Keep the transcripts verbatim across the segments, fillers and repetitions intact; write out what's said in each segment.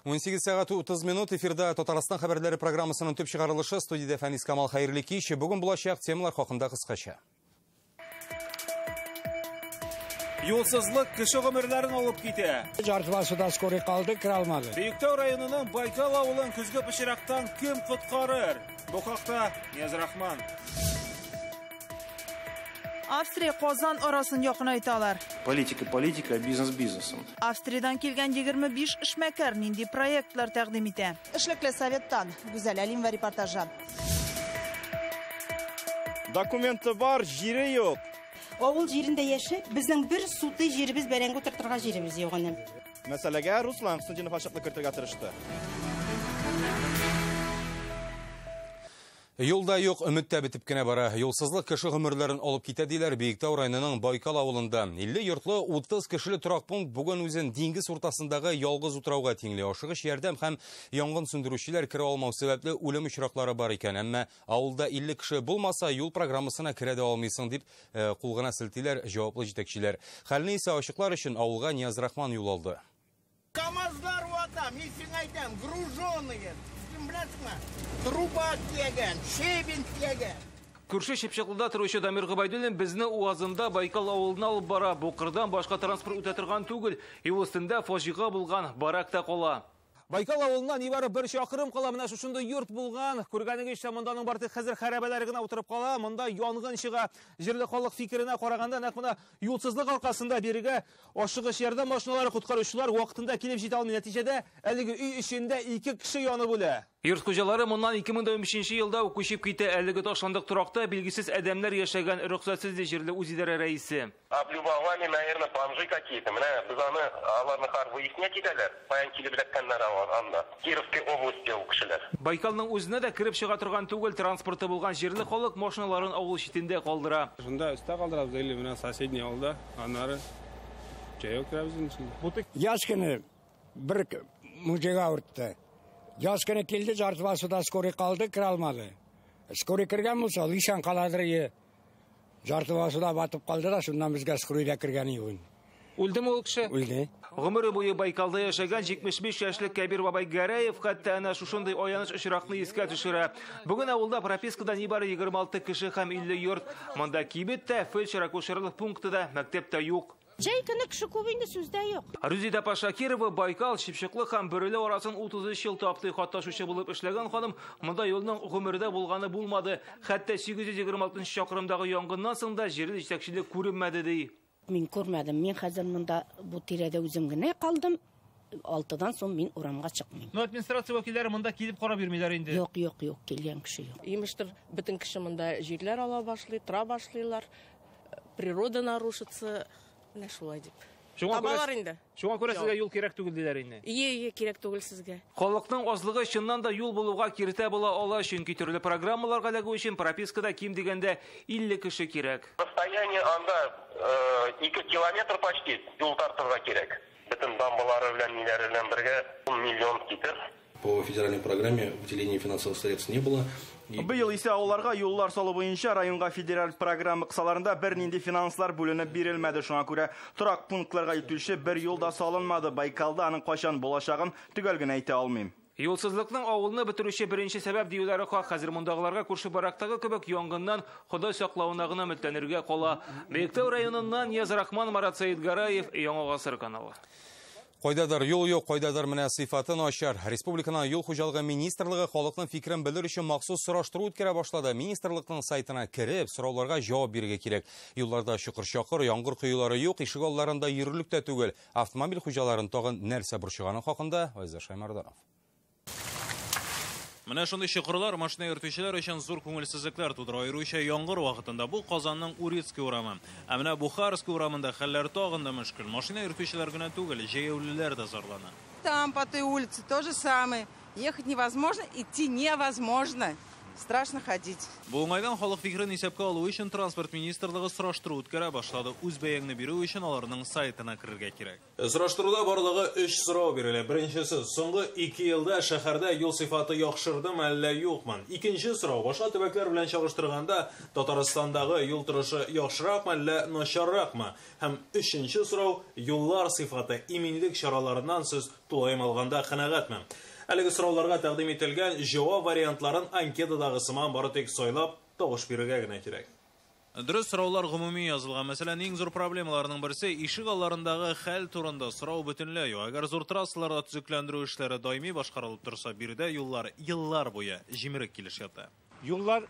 он сегиз сағат отыз минут эфирда Татарстан хабарлары программасының төп шығарылышы студияда Фәнис Камал хайырлы кеш. Бүгін болашақ темалар хақында қысқаша. Юлсызлық кіші ғұмырларын олып кете. Жартыласуда скорый қалды, кіре алмады. Бейіктау районының Байкал ауылын күзгі пішірақтан кім құтқарыр? Бұл хақта Ниязрахман. Австрия Qozon araсын yaqinaytalar. Politika politika, biznes biznesім. Avstriyadan kelgan yigirma besh ishmakar nindi proyektlar taqdim etdi. Ishlikli Sovetdan Güzel Alimova reportajı. Dokumenti var, jiri yo'q. Avul yerinde yaşayıp bizden bir suti yerimiz berengi oturtturgan yerimiz yok onun. Meseleге Ruslan Qısıncını faşıqlı kırtırga tırıştı. Yolda yok, ümitті бітіп кене бара. Yolsızlық кіші ғымырларын олып кетеділер Бейіктау районының Байкал ауылында. elli йортлы отыз кішілі тұрақ пункт бүгін өзін Диңгіз ортасындағы ялғыз ұтырауға теңле. Ашығыш ярдәм һәм яңғын сөндірушілер кіре алмау себеплі өлім ұшырақлары бар екен. Әмма ауылда elli кіші болмаса, юл программасына кіре де алмайсың деп қолғана сілтилер жауаплы жетекшілер. Хәліне ise ашықлар үшін ауылға Ниязрахман юл алды. КамАЗлар вата, мен сен айтам, груженные. Труба теген, шебен теген. Күрші Шепшақлыда тұрышы Дамир Ғыбайдулин бізді уазында Байкал ауылына алып бара. Бұл қырдан башқа транспорт өтетірған түгіл. Еуістінде фажиға болған баракта қола. Байкал ауылынан небары бір шақырым қала, мына шушында йорт болған. Көргәнеге іште мұнданың барты қазір хәрәбәләрігіне отырып қала. Мұнда янгын шыға жерлі қалық фикіріне қорағанда, нәк мұна юлсызлық арқасында берігі ашығыш ярдәм машиналары құтқарушылар уақытында келіп жете алмай, нәтижеде әлігі үй ішінде екі кіші яны бұлы. Йорт қожалары мұнан екі мың он бесінші жылда көшіп кетті. Әлігі ташландық тұрақта белгісіз әдәмләр яшәгән рұқсатсыз де жерлі үзидары рәйісі. Облюбовали, наверное, бомжи какие-то. Біз аны аларны қар выяснять етелер. Баян келіп жатқандар анда. Кировской области ол кішілер. Байкалның өзіне де кіріп шыға тұрған түгел транспорты болған жерлі қалық машиналарын ауыл шетінде қалдыра. Жында үсті қалдырабыз, әлі мына соседний ауылда, анары жайық кірабыз. Яскіні бір мұжеға ұртты. Яскіні келді, жартыласуда скорый қалды, кіре алмады. Скорый кірген мұлса, лишан қаладыр е. Жартыласуда батып қалды да, шындан бізге скорыйда кірген еуін. Өлді ме ол кіші? Өлді. Ғұмыры бойы Байкалда яшәгән жетмеш беш яшьлек Кәбир бабай Гәрәев хәтта әнә шушындай аяныч очракны искә төшерә. Бүген авылда пропискадан нибары егерме алты кеше һәм илле йорт. Монда кибет тә, фельдшер-акушерлык пункты да, мәктәп тә юк. Жай көне кіші көбейінде сүзде yok. Рүзида Пашакирова Байкал Шипшықлы һәм Бөреле арасын отыз өч ел тапты хатташучы булып эшләгән ханым, монда юлның гомердә булганы булмады. Хәтта сигез йөз егерме алтынчы чакрымдагы янгыннан соң да җирле җитәкчелек күренмәде ди. Мин күрмәдем, мин хәзер монда бу тирәдә үзем генә калдым. алтыдан соң мин урамга чыкмыйм. Но администрация вәкилләре монда килеп карап йөрмиләр инде. Юк, юк, юк, килгән кеше юк. Имештер, бөтен кеше монда җирләр ала башлый, тора башлыйлар. Природа нарушится, менә шулай дип. Шуңа күрә, шуңа күрә сезгә юл кирәк түгел диләр инде. Ие, ие, кирәк түгел сезгә. Халыкның азлыгы чыннан да юл булуга киртә була ала, чөнки төрле программаларга ләгү өчен пропискада ким дигәндә илле кеше кирәк. Расстояние анда ике километр почти юл тартырга кирәк. Бөтен дамбалары белән ниләре белән бергә он миллион китер. По федеральной программе выделения финансовых средств не было. Быел исә авылларга юллар салу буенча районга федераль программа кысаларында бер нинди финанслар бүленеп бирелмәде. Шуңа күрә торак пунктларга итүче бер юлда салынмады. Байкалда аның качан булачагын төгәл генә әйтә алмыйм. Юлсызлыкның авылны бетерүче беренче сәбәп диюләре хак. Хәзер мондагыларга күрше барактагы кебек янгыннан Ходай саклауына гына өметләнергә кала. Бейектау районыннан Ниязрахман, Марат Сәйдгараев, Яңа Гасыр каналы. Қойдадар юл yok, қойдадар менә сыйфатын ашар. Республиканың юл хуҗалыгы министрлыгы халыкның фикерен белер өчен махсус сораштыру үткәрә башлады. Министрлыкның сайтына кирип, сорауларга җавап бирергә кирәк. Юлларда чокыр-чакыр, яңгыр коюлары юк, ишек алларында йөрерлек тә түгел. Автомобиль хуҗаларын тагын нәрсә борчыганы хакында Айза Шаймарданов. Менә шундый чокырлар машина йөртүчеләр өчен зур күңелсезлекләр тудыра. Аеруча яңгыр вакытында бу Казанның Урицкий урамы. Ә менә Бухарский урамында хәлләр тагын да мөшкил. Машина йөртүчеләр генә түгел, җәяүлеләр дә зарлана. Там по той улице то же самое. Ехать невозможно, идти невозможно. Страшно ходить. Бу уңайдан халык фикрен исәпкә алу өчен транспорт министрлыгы сораштыру үткәрә башлады. Үз бәягне бирү өчен аларның сайтына кирергә кирәк. Сораштыруда барлыгы өч сорау бирелә. Беренчесе, соңгы ике елда шәһәрдә юл сыйфаты яхшырдымы әллә юкмы? Икенче сорау, башка төбәкләр белән чагыштырганда Татарстандагы юл торышы яхшыракмы әллә начарракмы? Һәм өченче сорау, юллар сыйфаты иминлек чараларыннан сез тулаем алганда канәгатьме? Әлеге сорауларга тәкъдим ителгән җавап вариантларын анкетадагы сыман бары тик сайлап, тавыш бирергә генә кирәк. Дөрес сораулар гомуми язылган. Мәсәлән, иң зур проблемаларның берсе ишек алларындагы хәл турында сорау бөтенләй юк. Әгәр зур трассаларда төзекләндерү эшләре даими башкарылып торса, биредә юллар еллар буе җимерек килеш ята. Юллар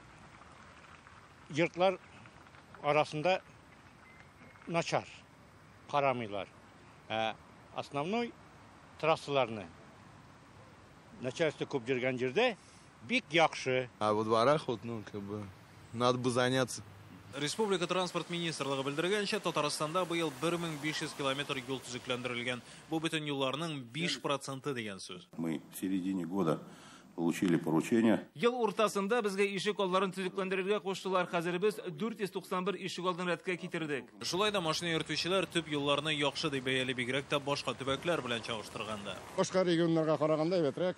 йортлар арасында начар карамыйлар. Ә основной трассаларны начальство күп жүргән җирдә бик яхшы. А во дворах вот, ну, как бы надо бы заняться. Республика транспорт министрлыгы белдергәнчә, Татарстанда быел бер мең биш йөз километр юл төзекләндерелгән. Бу бөтен юлларның биш проценты дигән сүз. Мы в середине года получили поручение. Ел уртасында безгә ишек алларын төзекләндерергә куштылар. Хәзер без дүрт йөз туксан бер ишек алдын рәткә китердек. Шулай да машина йөртүчеләр төп юлларны яхшы дип бәяле, бигрәк тә башка төбәкләр белән чагыштырганда. Башка регионнарга караганда әйбәтрәк.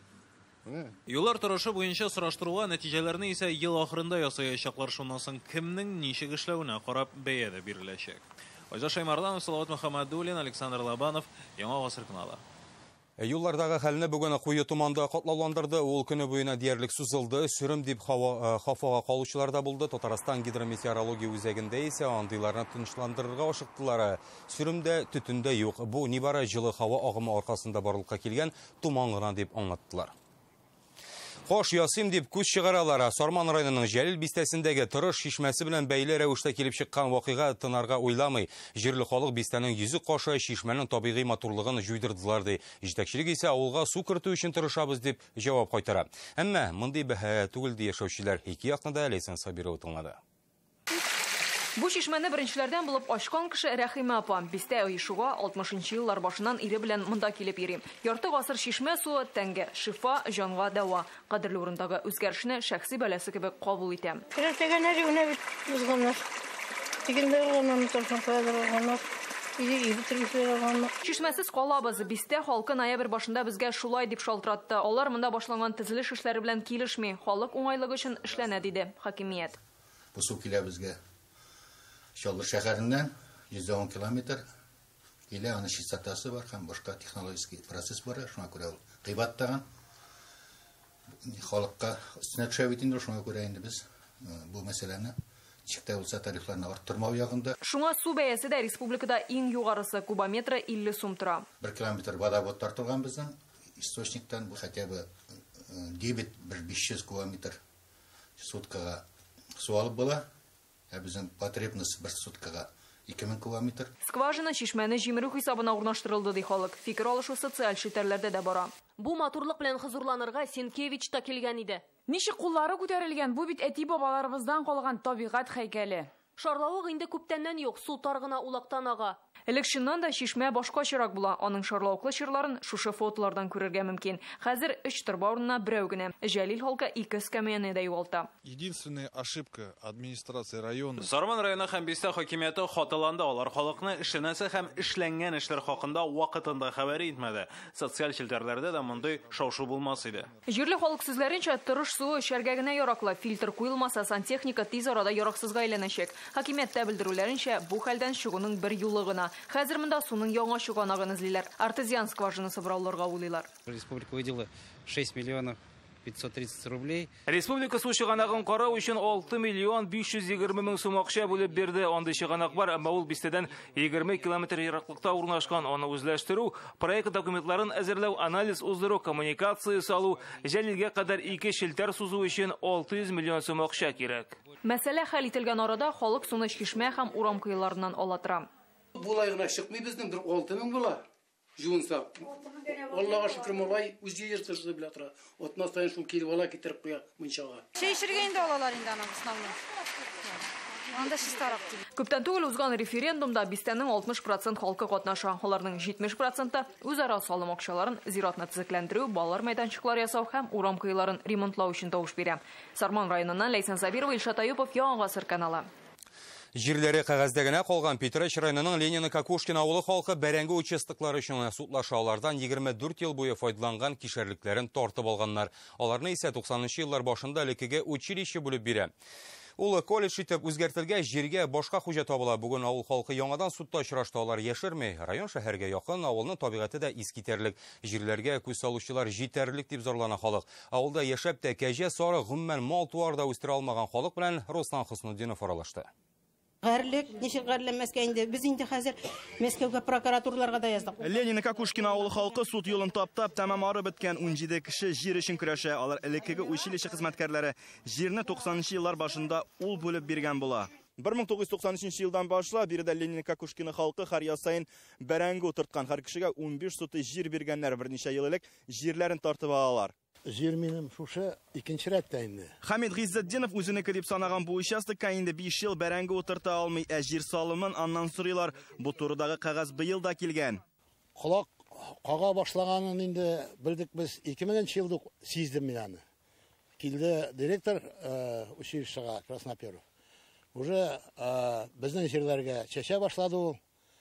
Юллар торышы буенча сораштыруга нәтиҗәләрне исә ел ахырында ясаячаклар. Шуннан соң кемнең ничек эшләвенә карап бәя дә биреләчәк. Айза Шаймарданов, Салават Мөхәммәдуллин, Александр Лобанов, Яңа Гасыр каналы. Юллардагы хәлне бүген куе туманда катлауландырды. Ул көне буена диярлек сузылды. Сүрем дип хафага калучылар да булды. Татарстан гидрометеорология үзәгендә исә андыйларны тынычландырырга ашыктылар. Сүремдә төтүндә юк. Бу нибары җылы һава агымы аркасында барлыкка килгән туман гына дип аңлаттылар. Хош ясыйм дип күз чыгаралар. Сарман районының Җәлил бистәсендәге Тырыш шишмәсе белән бәйле рәвештә килеп чыккан вакыйга тынарга уйламый. Җирле халык бистәнең йөзе кашы шишмәнең табигый матурлыгын җуйдырдылар ди. Җитәкчелек исә авылга су кертү өчен тырышабыз дип җавап кайтара. Әмма мондый бәһа түгел ди яшәүчеләр. Ике якны да Ләйсән Сабирова тыңлады. Бу шишмәне беренчеләрдән булып ачкан кеше Рәхимә апа. Бистә оешуга алтмышынчы еллар башыннан ире белән монда килеп йөри. Ярты гасыр шишмә суы тәнгә, шифа, җанга дәва. Кадерле урындагы үзгәрешне шәхси бәласе кебек кабул итә. Кирәктәгән һәргә бит узганнар. Тигендәгән торсын кадерләгәннәр. Шишмәсез калабыз. Бистә халкы ноябрь башында безгә шулай дип шалтыратты. Алар монда башланган төзелеш эшләре белән килешми. Халык уңайлыгы өчен эшләнә диде хакимият. Бу су килә безгә Шалгыр шәһәреннән йөз он километр килә, аны чистотасы бар һәм башка технологик процесс бар. Шуңа күрә ул кыйбаттаган. Халыкка өстенә төшә бит инде, шуңа күрә инде без бу мәсьәләне чиктә булса тарифларны арттырмау ягында. Шуңа су бәясе дә республикада иң югарысы, кубометры илле сум тора. бер километр водовод тартылган безнең источниктан, бу хотя бы дебет бер биш йөз кубометр суткага су алып була. Ә безнең потребность бер суткага ике мең кубометр. Скважина шишмәне җимерү хисабына урнаштырылды ди халык. Фикер алышу социаль челтәрләрдә дә бара. Бу матурлык белән хозурланырга Сенкевич та килгән иде. Ничек куллары күтәрелгән, бу бит әти бабаларыбыздан калган табигать һәйкәле. Шарлавык инде күптәннән юк, су таргына улактан ага. Элекшеннән да шишмә башкачарак була. Аның шарлавыклы чырларын шушы фотолардан күрергә мөмкин. Хәзер өч торба урынына берәү генә. Җәлил халкы ике эскәмияне дә югалта. Единственная ошибка администрации района. Сарман районы һәм Бистә хакимияте хаталанды. Алар халыкны эшләнәсе һәм эшләнгән эшләр хакында вакытында хәбәр итмәде. Социаль челтәрләрдә дә мондый шау-шу булмас иде. Җирле халык сүзләренчә, Тырыш суы эчәргә генә яраклы. Фильтр куелмаса, сантехника тиз арада яраксызга әйләнәчәк. Хакимияттә белдерүләренчә, бу хәлдән чыгуның бер юлы гына. Хәзер монда суның яңа чыганагын эзлиләр. Артезиан скважинасы брауларга уйлыйлар. Республика выделила шесть миллионов пятьсот тридцать рублей. Республика су чыганагын карау өчен алты миллион биш йөз егерме мең сум акча бүлеп бирде. Андый чыганак бар, әмма ул бистәдән егерме километр ераклыкта урнашкан. Аны үзләштерү, проект документларын әзерләү, анализ уздыру, коммуникация салу, Җәлилгә кадәр ике челтәр сузу өчен алты йөз миллион сум акча кирәк. Мәсьәлә хәл ителгән арада халык суны шишмә һәм урам кыйларыннан ала тора. Булай гына чыкмый безнең бер алты мең була. Жуынса. Аллага шөкер малай үз җирсез белә тора. Отмастан шул килеп ала китереп куя мунчага. Шешергә инде алалар инде аны основном. Күптән түгел узган референдумда бистәнең алтмыш процент халкы катнаша. Аларның җитмеш проценты үзара салым акчаларын зиратны төзекләндерү, балалар мәйданчыклар ясау һәм урам кыйларын ремонтлау өчен тавыш бирә. Сарман районыннан Ләйсән Сабирова, Илшат Аюпов, Яңа Гасыр каналы. Жерләре кәгазьдә генә калган Питрәч районының Ленина Кокушкин авылы халкы бәрәңге участоклары өчен судлаша, алардан егерме дүрт ел буе файдаланган кишәрлекләрен тартып алганнар. Аларны исә туксанынчы еллар башында элекеге училище бүлеп бирә. Ул колледж итеп үзгәртелгән җиргә башка хуҗа табыла. Бүген авыл халкы яңадан судта очрашты. Алар яшерми. Район шәһәргә якын, авылның табигаты да искитерлек. Җирләргә күз салучылар җитәрлек дип зарлана халык. Авылда яшәп тә кәҗә, сары, гомумән мал туарда үстерә алмаган халык белән Руслан Хөснетдинов аралашты. Гәрлек, ничек гәрләнмәскә инде. Без инде хәзер Мәскәүгә прокуратураларга да яздык. Ленина Кокушкин авылы халкы суд юлын таптап, тәмам арып беткән унҗиде кеше җир өчен көрәшә. Алар элеккеге училище хезмәткәрләре җирне туксанынчы еллар башында ул бүлеп биргән була. бер мең тугыз йөз туксан өченче елдан башлап биредә Ленина Кокушкин халкы һәр яз сайын бәрәңге утырткан. Һәр кешегә унбиш суты җир биргәннәр, берничә ел элек җирләрен тартып алалар. Җир минем шушы икенче рәттә инде. Хамид Гыйззетдинов үзенеке дип санаган бу участокка инде биш ел бәрәңге утырта алмый, ә җир салымын аннан сорыйлар. Бу турыдагы кәгазь быел да килгән. Колак кага башлаганын инде белдек без ике меңенче елда сиздем мин аны. Килде директор училищега Красноперов. Уже безнең җирләргә чәчә башлады ул.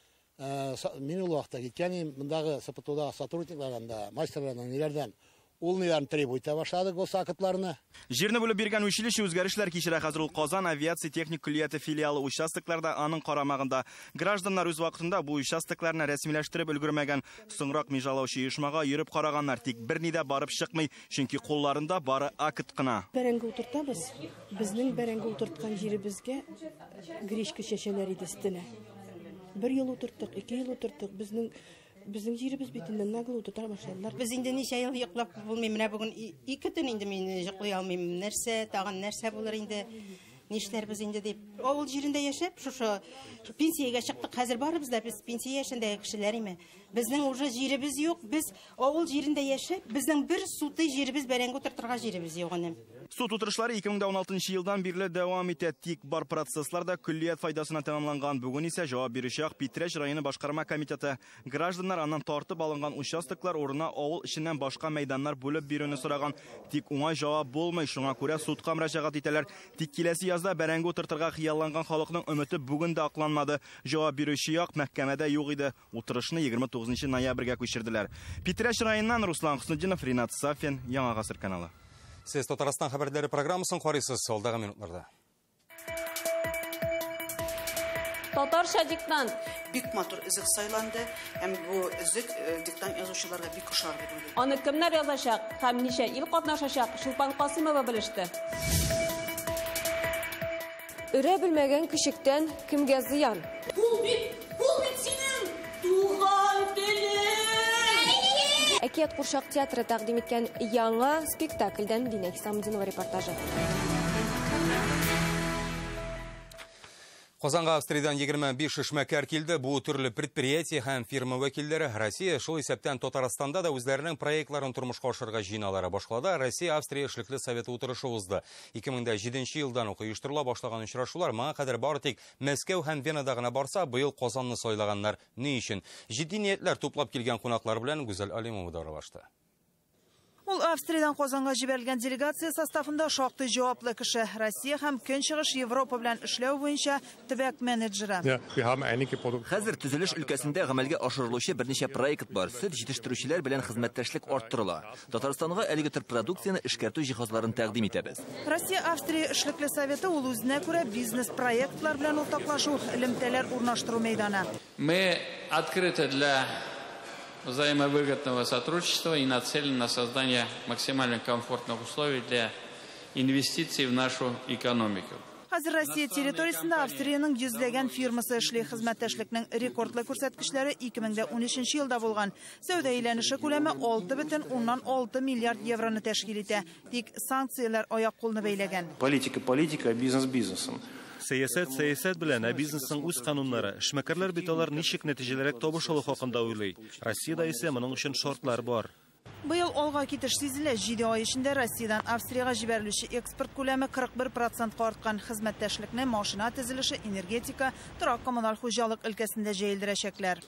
Мин ул вакытта киткән, мондагы СПТОда сотрудниклардан да, мастерлардан, ниләрдән ул ниләрне требует башлады госакытларны. Җирне бүлеп биргән училище үзгәрешләр кичерә. Хәзер ул Казан авиация техник көллияте филиалы участокларда аның карамагында. Гражданнар үз вакытында бу участокларны рәсмиләштереп өлгермәгән, соңрак межалаучы оешмага йөреп караганнар, тик берни дә барып чыкмый, чөнки кулларында бары акт кына. Бәрәңге утыртабыз. Безнең бәрәңге утырткан җиребезгә гречка чәчәләр иде өстенә. Бер ел утырттык, ике ел утырттык. Безнең Безнең җиребез битендә нагыл утыра башладылар. Без инде ничә ел йоклап булмыйм, менә бүген ике төн инде мин йоклый алмыйм. Нәрсә, тагын нәрсә булыр инде? Нишләрбез инде дип. Авыл җирендә яшәп, шушы пенсиягә чыктык. Хәзер барыбыз да без пенсия яшендәге кешеләр име. Безнең уже җиребез юк. Без авыл җирендә яшәп, безнең бер суты җиребез бәрәңге утыртырга җиребез юк инде. Суд утырышлары ике мең дә уналтынчы елдан бирле дәвам итә. Тик бар процесслар да көллият файдасына тәмамланган. Бүген исә җавап бирүче Питрәч районы башкарма комитеты гражданнар аннан тартып алынган участоклар урынына авыл эченнән башка мәйданнар бүлеп бирүне сораган. Тик уңай җавап булмый, шуңа күрә судка мөрәҗәгать итәләр. Тик киләсе язда бәрәңге утыртырга хыялланган халыкның өмете бүген дә акланмады. Җавап бирүче як мәхкәмәдә юк иде. Утырышны егерме тугызынчы ноябрьгә күчерделәр. Питрәч районыннан Руслан Хөснетдинов, Ринат Сафин, Яңа Гасыр каналы. Сез Татарстан хәбәрләре программасын карыйсыз алдағы минутларда. Татарча диктант. Бик матур үзек сайланды, һәм бу үзек диктант язучыларга бик ошар дип уйлыйм. Аны кемнәр язачак һәм ничә ил катнашачак? Шулпан Касымова белеште. Өрә белмәгән кешектән кемгә зыян? Бу бит, бу бит синең туган телең. Әкият Курчак театры тәкъдим иткән яңа спектакльдән Динә Хисамдинова репортажы. Казанга Австриядән егерме биш эшмәкәр килде. Бу төрле предприятие һәм фирма вәкилләре. Россия шул исәптән Татарстанда да үзләренең проектларын тормышка ашырга җыйналар. Башкалада Россия Австрия эшлекле советы утырышы узды. ике мең дә җиденче елдан ук оештырыла башлаган очрашулар моңа кадәр бары тик Мәскәү һәм Венада гына барса, быел Казанны сайлаганнар. Ни өчен? Җитди ниятләр туплап килгән кунаклар белән Гүзәл Алимова да аралашты. Ул Австриядән Казанга җибәрелгән делегация составында шактый җаваплы кеше. Россия һәм Көнчыгыш Европа белән эшләү буенча төбәк менеджеры. Хәзер төзелеш өлкәсендә гамәлгә ашырылучы берничә проект бар. Сөт җитештерүчеләр белән хезмәттәшлек арттырыла. Татарстанга әлеге төр продукцияны эшкәртү җиһазларын тәкъдим итәбез. Россия Австрия эшлекле советы ул үзенә күрә бизнес проектлар белән уртаклашу, элемтәләр урнаштыру мәйданы. Мы открыты для взаимовыгодного сотрудничества и нацелены на создание максимально комфортных условий для инвестиций в нашу экономику. Хәзер Россия территориясендә Австриянең йөзләгән фирмасы эшли. Хезмәттәшлекнең рекордлы күрсәткечләре ике мең дә унөченче елда булган. Сәүдә әйләнеше күләме алты бөтен уннан алты миллиард евроны тәшкил итә. Тик санкцияләр аяк-кулны бәйләгән. Политика политика, бизнес бизнесом. Сәясәт сәясәт белән, ә бизнесның үз кануннары. Эшмәкәрләр бит алар ничек нәтиҗәләргә табыш алу хакында уйлый. Россиядә исә моның өчен шартлар бар. Быел алга китеш сизелә. Җиде ай эчендә Россиядән Австриягә җибәрелүче экспорт күләме кырык бер процентка арткан. Хезмәттәшлекне машина төзелеше, энергетика, торак коммуналь хуҗалык өлкәсендә җәелдерәчәкләр.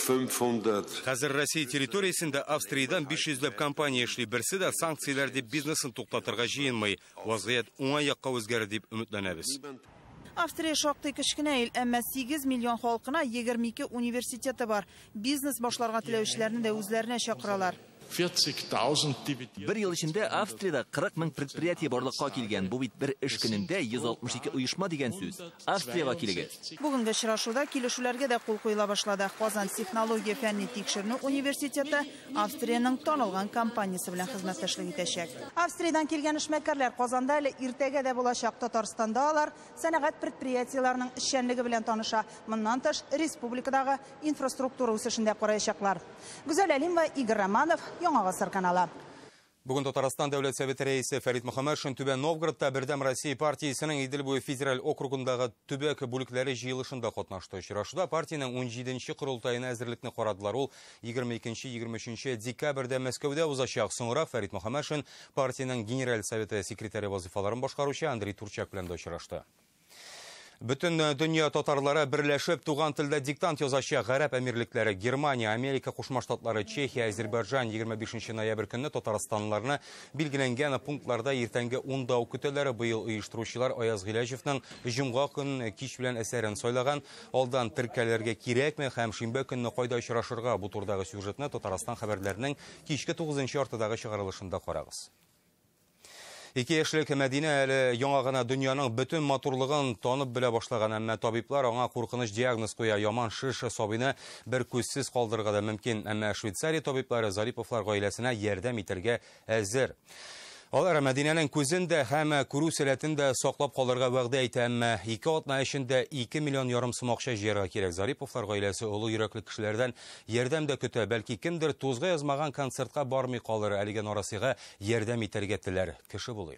Хәзер Россия территориясендә Австриядән биш йөзләп компания эшли. Берсе дә санкцияләр дип бизнесын туктатырга җыенмый. Вазгыять уңай якка үзгәрер дип өметләнәбез. Австрия шактый кечкенә ил, әмма сигез миллион халкына егерме ике университеты бар. Бизнес башларга теләүчеләрне дә үзләренә чакыралар. Бер ел эчендә Австриядә кырык мең предприятие барлыкка килгән. Бу бит бер эш көнендә йөз алтмыш ике оешма дигән сүз. Австриягә килегез. Бүгенге очрашуда килешүләргә дә кул куела башлады. Казан технология фәнни тикшеренү университеты Австриянең танылган компаниясе белән хезмәттәшлек итәчәк. Австриядән килгән эшмәкәрләр Казанда әле иртәгә дә булачак. Татарстанда алар сәнәгать предприятиеләренең эшчәнлеге белән таныша. Моннан тыш республикадагы инфраструктура үсешендә караячаклар. Гүзәл Әлимова, Игорь Романов, Яңа Гасыр каналы. Бүген Татарстан дәүләт советы рәисе Фәрит Мөхәммәтшин Түбән Новгородта Бердәм Россия партиясенең Идел буе федераль округындагы төбәк бүлекләре җыелышында катнашты. Очрашуда партиянең унҗиденче корылтаена әзерлекне карадылар. Ул егерме икенче - егерме өченче декабрьдә Мәскәүдә узачак. Соңрак Фәрит Мөхәммәтшин партиянең генераль советы секретаре вазифаларын башкаручы Андрей Турчак белән дә очрашты. Бүтән дөнья татарлары берләшеп туган телдә диктант язачак. Гарәп әмирлекләре Германия, Америка Кушма Штатлары, Чехия, Азербайҗан егерме бишенче ноябрь көнне Татарстанлыларны билгеләнгән пунктларда иртәнге унда ук көтәләр. Быел оештыручылар Аяз Гыйләҗевнең җомга көн кич белән әсәрен сайлаган. Алдан теркәләргә кирәкме һәм шимбә көнне кайда очрашырга? Бу турдагы сюжетны Татарстан хәбәрләренең кичке тугызынчы яртыдагы чыгарылышында карагыз. Ике яшьлек Мәдинә әле яңа гына дөньяның бөтен матурлыгын танып белә башлаган, әмма табиблар аңа куркыныч диагноз куя. Яман шиш сабыйны бер күзсез калдырырга да мөмкин, әмма Швейцария табиблары Зариповлар гаиләсенә ярдәм итәргә әзер. Алар Мәдинәнең күзен дә һәм күрү сәләтен дә саклап калырга вәгъдә итә, әмма ике атна эчендә ике миллион ярым сум акча җыярга кирәк. Зариповлар гаиләсе олы йөрәкле кешеләрдән ярдәм дә көтә. Бәлки кемдер тузга язмаган концертка бармый калыр, әлегә нарасыга ярдәм итәргә теләр. Кеше булыйк.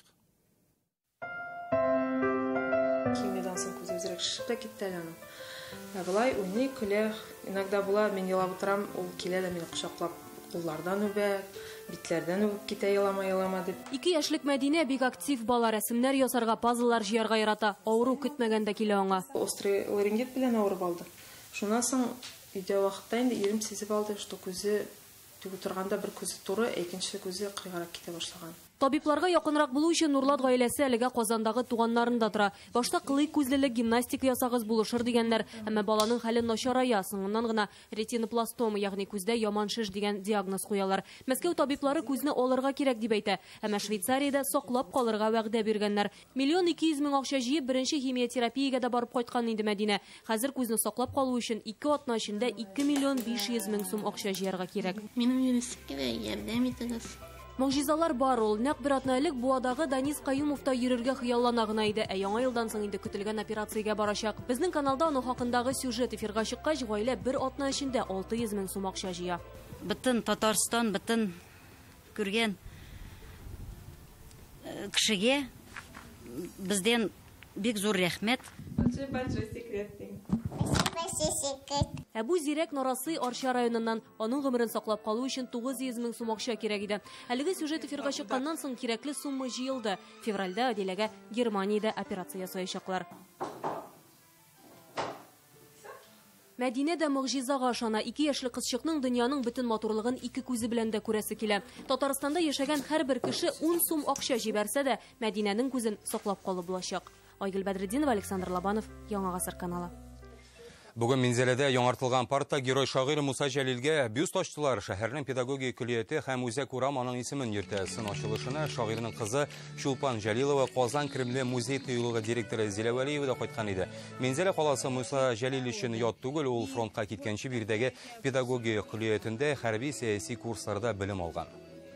Химиядан соң күзе үзрәк шишеп тә китте әле аның. Былай уйный, көлә, иногда була, мин елап утырам, ул килә дә мине кочаклап, куллардан үбә, битләрдән үбеп китә, елама-елама дип. Ике яшьлек Мәдинә бик актив бала, рәсемнәр ясарга, пазллар җыярга ярата. Авыру көтмәгәндә килә аңа. Острый ларингит белән авырып алды. Шуннан соң өйдә вакытта инде ирем сизеп алды, что күзе түгү торганда бер күзе туры, икенче күзе кыйгарак китә башлаган. Табибларга якынрак булу өчен Нурлат гаиләсе әлегә Казандагы туганнарында тора. Башта кылый күзлелек гимнастик ясагыз булышыр дигәннәр, әмма баланың хәле начарая, соңыннан гына ретинопластома, ягъни күздә яман шиш дигән диагноз куялар. Мәскәү табиблары күзне алырга кирәк дип әйтә, әмма Швейцариядә саклап калырга вәгъдә биргәннәр. Миллион ике йөз мең акча җыеп, беренче химиотерапиягә дә барып кайткан инде Мәдинә. Хәзер күзне саклап калу өчен ике атна эчендә ике миллион биш йөз мең сум акча җыярга кирәк. Минем юнесткә ярдәм итегез. Могҗизалар бар ул. Нәкъ бер атна элек Буадагы Данис Каюмовта йөрергә хыяллана гына иде, ә яңа елдан соң инде көтелгән операциягә барачак. Безнең каналда аның хакындагы сюжет эфирга чыккач, гаилә бер атна эчендә алты йөз мең сум акча җыя. Бөтен Татарстан, бөтен күргән кешегә бездән бик зур рәхмәт. Әбу Зирәк Нарасы Арча районыннан аның гомерен саклап калу өчен тугыз йөз мең сум акча кирәк иде. Әлеге сюжет эфирга чыкканнан соң кирәкле сумма җыелды. Февральдә Адиләгә Германиядә операция ясаячаклар. Мәдинә дә могҗизага ышана. Ике яшьлек кызчыкның дөньяның бөтен матурлыгын ике күзе белән дә күрәсе килә. Татарстанда яшәгән һәрбер кеше ун сум акча җибәрсә дә, Мәдинәнең күзен саклап калып булачак. Айгөл Бәдретдинова, Александр Лобанов, Яңа Гасыр каналы. Бүген Минзәләдә яңартылган паркта герой шагыйрь Муса Җәлилгә бюст ачтылар. Шәһәрнең педагогия көллияте һәм Үзәк урам аның исемен йөртә. Сын ачылышына шагыйрьнең кызы Чулпан Җәлилова Казан Кремле музей тыюлыгы директоры Зилә Вәлиева да кайткан иде. Минзәлә каласы Муса Җәлил өчен ят түгел, ул фронтка киткәнче бирдәге педагогия көллиятендә хәрби сәяси курсларда белем алган.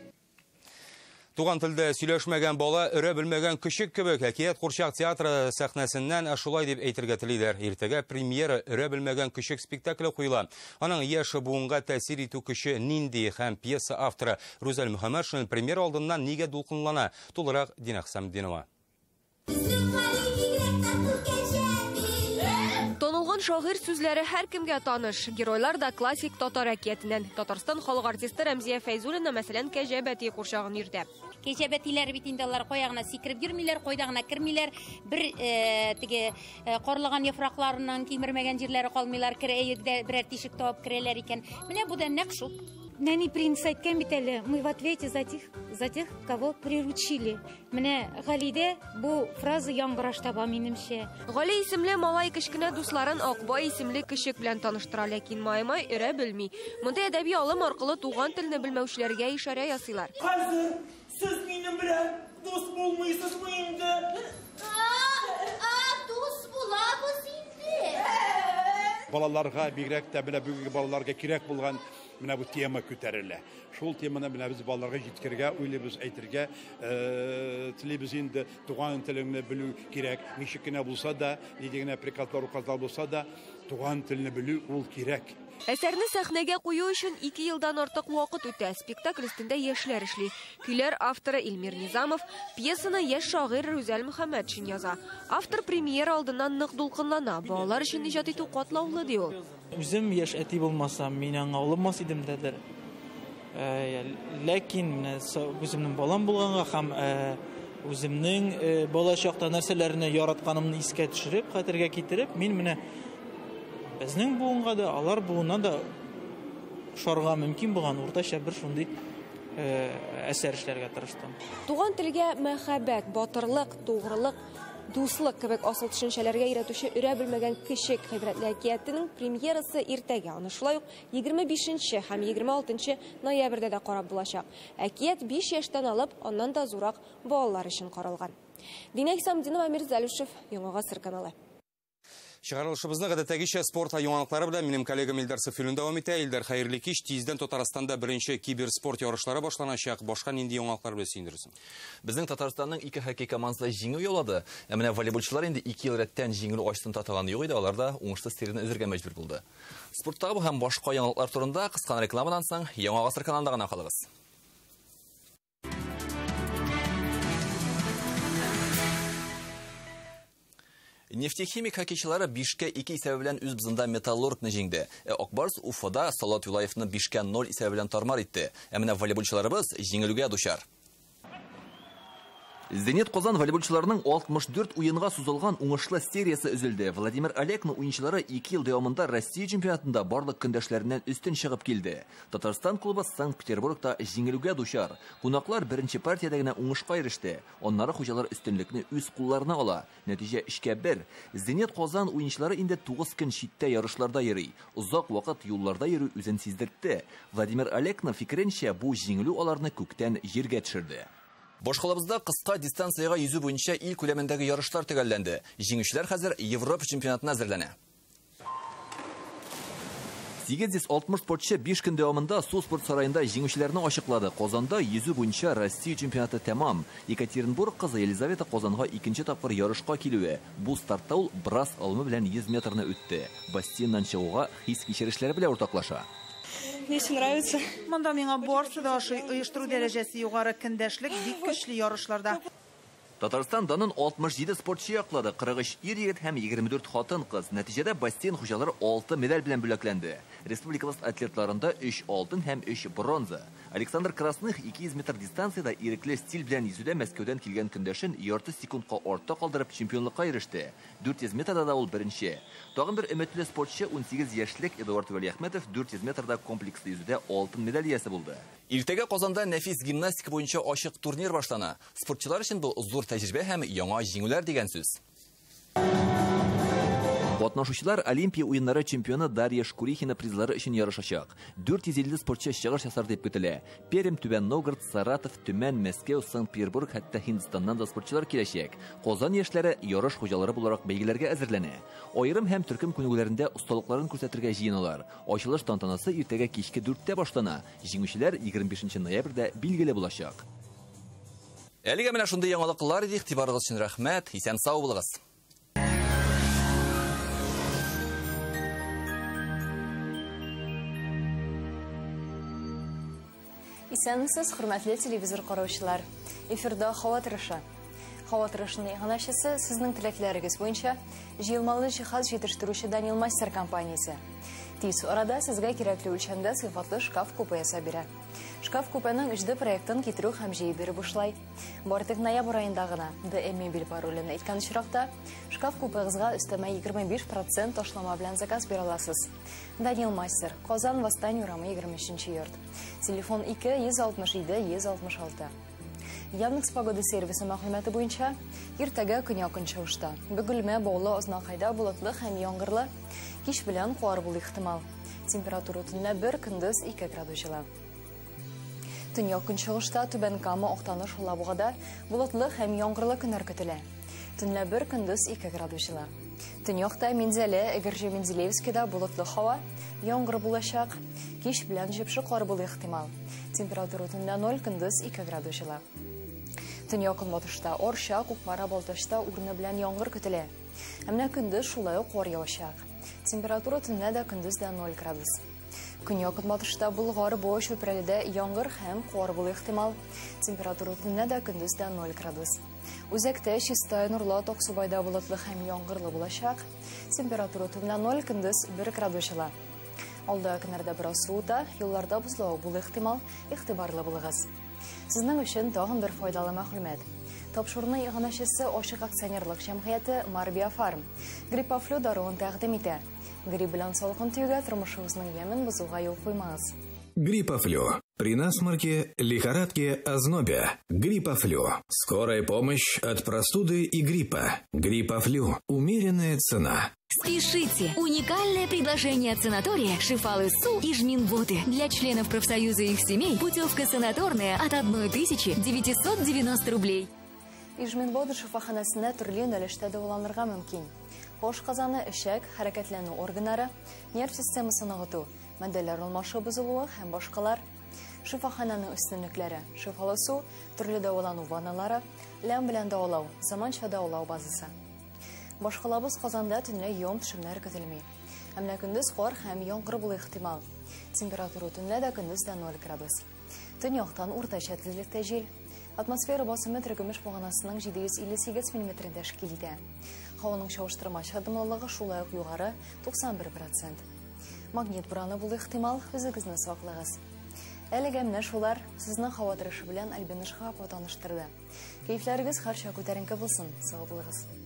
Туган телдә сөйләшмәгән бала өрә белмәгән küçük кебек. Әкият Курчак театры сәхнәсеннән шулай дип әйтергә телиләр. Иртәгә премьера өрә белмәгән küçük спектакле куела. Аның яше буынга тәэсир итү көче нинди һәм пьеса авторы Рузәл Мөхәммәтшин премьера алдыннан нигә дулкынлана? Тулырак Динә Хәсәмдинова. Туган шагыйрь сүзләре һәркемгә таныш. Геройлар да классик татар әкиятеннән. Татарстан халык артисты Рәмзия Фәйзуллина мәсәлән Кәҗәбәти курчагын йөртә. Кәҗәбәтиләр бит инде алар каягына сикереп йөрмиләр, кайдагына кермиләр. Бер теге карлыган яфракларының кимермәгән җирләре калмыйлар, керәйдә берәр тишек табып керәләр икән. Менә бу да нәкъ шул. Нәни принц әйткән бит әле, мы в ответе за тех, за тех, кого приручили. Менә Галидә бу фраза яңгыраш таба минемчә. Гали исемле малай кечкенә дусларын Акбай исемле кешек белән таныштыра, ләкин Маймай өрә белми. Монда әдәби алым аркылы туган телне белмәүчеләргә ишарә ясыйлар. Хәзер сез минем белән дус булмыйсызмы инде? А, дус булабыз инде. Балаларга бигрәк тә белә бүгенге балаларга кирәк булган менә бу тема күтәрелә. Шул теманы менә без балаларга җиткергә, уйлыйбыз, әйтергә, телибез инде туган теленне белү кирәк. Ничек кенә булса да, нидә генә приказлар, указлар булса да, туган телне белү ул кирәк. Әсәрне сәхнәгә кую өчен ике елдан артык вакыт үтә. Спектакль өстендә яшьләр эшли. Көйләр авторы Илмир Низамов, пьесаны яшь шагыйрь Рүзәл Мөхәммәтшин яза. Автор премьера алдыннан нык дулкынлана. Балалар өчен иҗат итү катлаулы ди ул. Үзем яшь әти булмасам, мин аңа аңламас идем дәдер. Ләкин үземнең балам булганга һәм үземнең балачакта нәрсәләрне яратканымны искә төшереп, хәтергә китереп, мин менә безнең буынга да, алар буына да шарга мөмкин булган уртача бер шундый әсәр эшләргә тырыштым. Туган телгә мәхәббәт, батырлык, тугрылык, дуслык кебек асыл төшенчәләргә өйрәтүче өрә белмәгән кечек гыйбрәтле әкиятенең премьерасы иртәгә, аны шулай ук егерме бишенче һәм егерме алтынчы ноябрьдә дә карап булачак. Әкият биш яшьтән алып, аннан да зурак балалар өчен каралган. Динә Исамдинова, Амир Зәлүшев, Яңа Гасыр каналы. Чыгарылышыбызны гадәттәгечә спорт яңалыклары белән минем коллегам Илдар Сафиуллин дәвам итә. Илдар, хәерле кич. Тиздән Татарстанда беренче киберспорт ярышлары башланачак. Башка нинди яңалыклар белән сөендерерсең? Безнең Татарстанның ике хоккей командасы җиңү яулады. Ә менә волейболчылар инде ике ел рәттән җиңү ачтын татаган юк иде, алар да уңышсыз серияне өзәргә мәҗбүр булды. Спорттагы һәм башка яңалыклар турында кыскан рекламадан соң Яңа Гасыр каналында гына калыгыз. Нефтехимик хоккейчылары бишкә ике исәбе белән үз бызында Металлургны җиңде. Акбарс Уфада Салат Юлаевны бишкә ноль исәбе белән тармар итте. Ә менә волейболчыларыбыз җиңелүгә дучар. Зенит Казан волейболчыларының алтмыш дүрт уенга сузылган уңышлы сериясы өзелде. Владимир Олекның уенчылары ике ел дәвамында Россия чемпионатында барлык көндәшләреннән өстен чыгып килде. Татарстан клубы Санкт-Петербургта җиңелүгә дучар. Кунаклар беренче партиядә генә уңышка иреште. Аннары хуҗалар өстенлекне үз кулларына ала. Нәтиҗә өчкә бер. Зенит Казан уенчылары инде тугыз көн читтә ярышларда йөри. Узак вакыт юлларда йөрү үзен сиздертте. Владимир Олекның фикеренчә, бу җиңелү аларны күктән җиргә төшерде. Башкалабызда кыска дистанцияга йөзү буенча ил күләмендәге ярышлар төгәлләнде. Җиңүчеләр хәзер Европа чемпионатына әзерләнә. сигез йөз алтмыш спортчы биш көн дәвамында Су спорт сараенда җиңүчеләрне ачыклады. Казанда йөзү буенча Россия чемпионаты тәмам. Екатеринбург кызы Елизавета Казанга икенче тапкыр ярышка килүе. Бу стартта ул брас алымы белән йөз метрны үтте. Бассейннан чыгуга хис кичерешләре белән уртаклаша. Мне очень нравится. Монда миңа барсы да оештыру дәрәҗәсе югары, көндәшлек бик көчле ярышларда. Татарстан данын алтмыш җиде спортчы яклады, кырык үч ир-егет һәм егерме дүрт хатын-кыз. Нәтиҗәдә бассейн хуҗалары алты медаль белән бүләкләнде. Республикабыз атлетларында өч алтын һәм өч бронза. Александр Красных ике йөз метр дистанцияда ирекле стиль белән йөзүдә Мәскәүдән килгән көндәшен ярты секундка артта калдырып чемпионлыкка иреште. дүрт йөз метрда да ул беренче. Тагын бер өметле спортчы унсигез яшьлек Эдуард Вәлиәхмәтов дүрт йөз метрда комплекслы йөзүдә алтын медаль иясе булды. Иртәгә Казанда нәфис гимнастика буенча ачык турнир башлана. Спортчылар өчен бу зур тәҗрибә һәм яңа җиңүләр дигән сүз. Катнашучылар Олимпия уеннары чемпионы Дарья Шкурихина призлары өчен ярышачак. дүрт йөз илле спортчы чыгыш ясар дип көтелә. Пермь, Түбән Новгород, Саратов, Төмән, Мәскәү, Санкт-Петербург, хәтта Һиндстаннан да спортчылар киләчәк. Казан яшьләре ярыш хуҗалары буларак бәйгеләргә әзерләнә. Аерым һәм төркем күнегүләрендә осталыкларын күрсәтергә җыеналар. Ачылыш тантанасы иртәгә кичке дүрттә башлана. Җиңүчеләр егерме бишенче ноябрьдә билгеле булачак. Әлегә менә шундый яңалыклар иде. Игътибарыгыз өчен рәхмәт. Исән сау булыгыз. Исәнмесез, хөрмәтле телевизор караучылар. Эфирда һава торышы. Һава торышының иганашысы сезнең теләкләрегез буенча җыелмалы җиһаз җитештерүче Daniel Master компаниясе. Тиз арада сезгә кирәкле үлчәмдә сыйфатлы шкаф купе ясап бирә. Шкаф купеның үҗде проектын китерү һәм җыеп бирү бушлай. Бартык ноябрь аенда гына ди эм мобиль паролен әйткән очракта шкаф купегызга өстәмә егерме биш процент ташлама белән заказ бирә аласыз. Daniel Master, Казан Восстань урамы егерме өченче йорт. Телефон ике йөз алтмыш җиде йөз алтмыш алты. Яндекс погода сервисы мәгълүматы буенча, иртәгә көньяк чыгышта бөгелмә баулы азнакайда болытлы һәм яңгырлы, кич белән кар булу ихтимал. Температура төнлә бер, көндез ике градус җылы. Төньяк чыгышта Түбән Кама, Актаныш, Лабугада болытлы һәм яңгырлы көннәр көтелә. Төнлә бер, көндез ике градус җылы. Төньякта Минзәле, Әгерҗе, Мензелевскида болытлы һава, яңгыр булачак, кич белән җепши кар булу ихтимал. Температура төнлә ноль, көндез ике градус җылы. Төньяк батышта Орша, Кукмара, Балтачта урыны белән яңгыр көтелә. Ә менә көндез шулай ук кар явачак. Температура төнлә дә көндез дә ноль градус. Көньяк батышта Болгар, Бош, Үпрәледә яңгыр һәм кар булу ихтимал. Температура төнлә дә көндез дә ноль градус. Үзәктә Чистай, Нурлат, Аксубайда болытлы һәм яңгырлы булачак. Температура төнлә ноль, көндез бер градус җылы. Алда көннәрдә бераз суыта, юлларда бозлау булу ихтимал, игътибарлы булыгыз. Сезнең өчен тагын бер файдалы мәгълүмат. Тапшырны иганашысы Ашык акционерлык җәмгыяте Марбиафарм Гриппафлю даруын тәкъдим итә. Грипп белән салкын тиюгә тормышыгызның ямен бозуга юл куймагыз. Гриппафлю. При насморке, лихорадке, ознобе. Гриппафлю. Скорая помощь от простуды и гриппа. Гриппафлю. Умеренная цена. Спешите! Уникальное предложение от санатория Шифалы Су и Жминботы. Для членов профсоюза и их семей путевка санаторная от тысячи девятисот девяноста рублей. Ижминботы шифаханасында төрле юнәлештә дәваланырга мөмкин. Кош казаны, эчәк, хәрәкәтләнү органнары, нерв системасы ныгыту, мәдәләр алмашу бозылуы һәм башкалар. Шифахананың өстенлекләре: шифалы су, төрле дәвалану ванналары, ләм белән дәвалау, заманча дәвалау базасы. Башкалабыз Казанда төнлә явым-төшемнәр көтелми. Ә менә көндез кар һәм яңгыр булу ихтимал. Температура төнлә дә көндез дә ноль градус. Төньяктан уртача тизлектә җил. Атмосфера басымы Тергемеш баганасының җиде йөз илле сигез миллиметрын тәшкил итә. Һаваның чагыштырмача дымлылыгы шулай ук югары туксан бер процент. Магнит бураны булу ихтимал, үзегезне саклагыз. Әлегә менә шулар сезнең һава торышы белән Альбинышка таныштырды. Кәефләрегез һәрчак күтәренке булсын, сау булыгыз.